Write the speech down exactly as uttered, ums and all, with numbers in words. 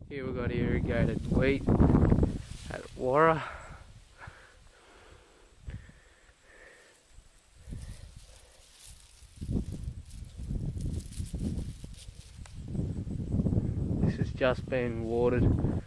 Here we've got irrigated wheat at Warra. This has just been watered